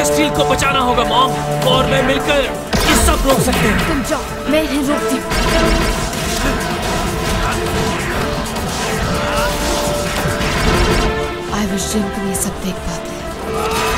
Steel को बचाना होगा मॉम, और मैं मिलकर ये सब रोक सकते हैं। तुम जाओ, मैं इन्हें रोकती हूँ। आई विश जिन तुम ये सब देख पाते।